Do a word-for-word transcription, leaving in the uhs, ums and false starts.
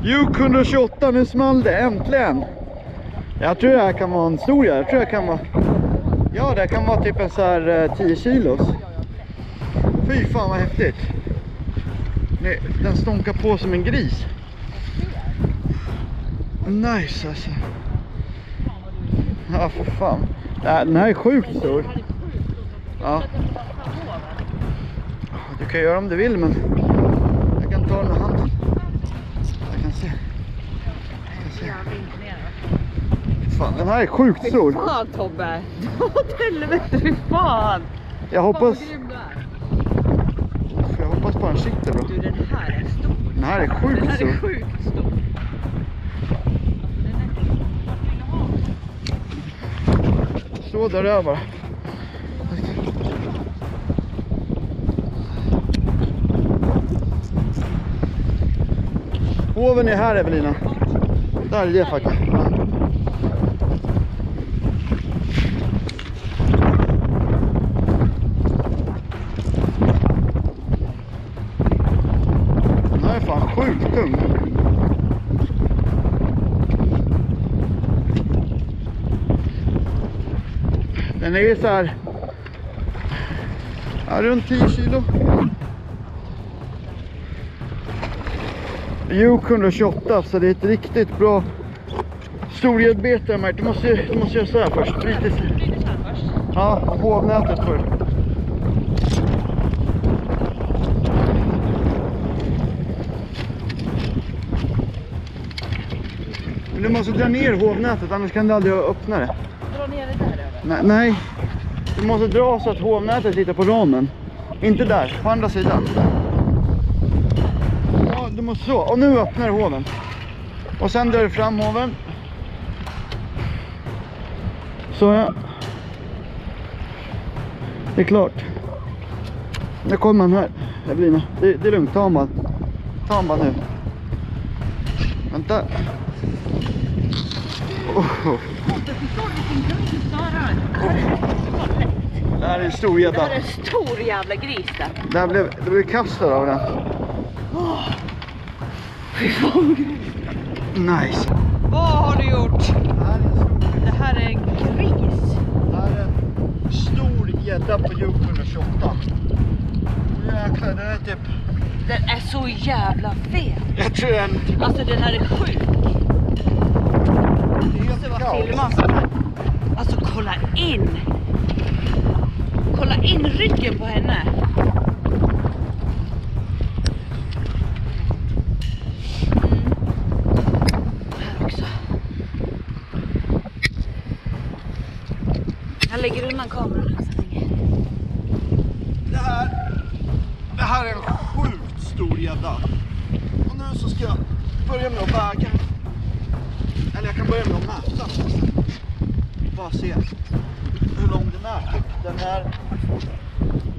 Juke etthundratjugoåtta, nu small det, äntligen. Jag tror det här kan vara en stor. Jag tror det kan vara... Ja, det kan vara typ en så här eh, tio kilos. Fy fan vad häftigt. Nej, den stonkar på som en gris. Nice alltså. Ja, för fan. Den här är sjukt stor. Ja. Du kan göra om du vill, men jag kan ta den med handen. Jag kan se. Jag kan se. Fan, den här är sjukt stor. Fan Tobbe. Åt helvete, fy fan. Jag hoppas... Jag hoppas på en sitter då. Du, den här är stor. Den här är sjukt Den här stor. är sjukt stor. Så där är bara. Hoven är här, Evelina. Där är det faktiskt. Ja. Den här är fan sjukt tung. Den är ju så här, ja, runt tio kilo. Juke etthundratjugoåtta, så det är ett riktigt bra storgäddbete. Du måste, du måste göra så här först. Lite. Ja, hovnätet först. Men du måste dra ner hovnätet, annars kan du aldrig öppna det. Dra ner det där eller? Nej, nej. Du måste dra så att hovnätet sitter på ramen. Inte där, på andra sidan. Ja, du måste så. Och nu öppnar du hoven. Och sen drar du fram hoven. Så ja. Det är klart. Nu kommer han här. Evelina. Det, det är lugnt, ta han bara. Ta han bara nu. Vänta. Oh. Det här är en stor gädda. Det här är en stor jävla gris där. Det här blev, det blev kastad av den. Oh. Fy fan. Nice. Vad har du gjort? Det här är en stor. Det här är en gris. Det här är en stor gädda på Juke etthundratjugoåtta. Jäklar, den är typ... Den är så jävla fet. Jag tror den... Alltså den här är sjuk. Det är Måste vara kaos. filmat. Alltså kolla in. Kolla in ryggen på henne. Mm. Här också. Jag lägger undan kameran. Det här... Det här är en sjukt stor gädda. Och nu så ska jag börja med att väga. Eller jag kan börja med att mäta. Bara se hur lång den är. Den är